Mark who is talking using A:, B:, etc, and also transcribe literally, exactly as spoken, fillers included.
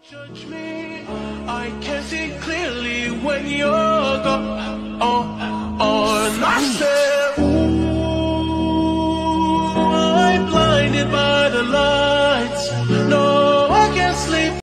A: Judge me, I can see clearly when you're gone. Oh, oh, and I said, ooh, I'm blinded by the light.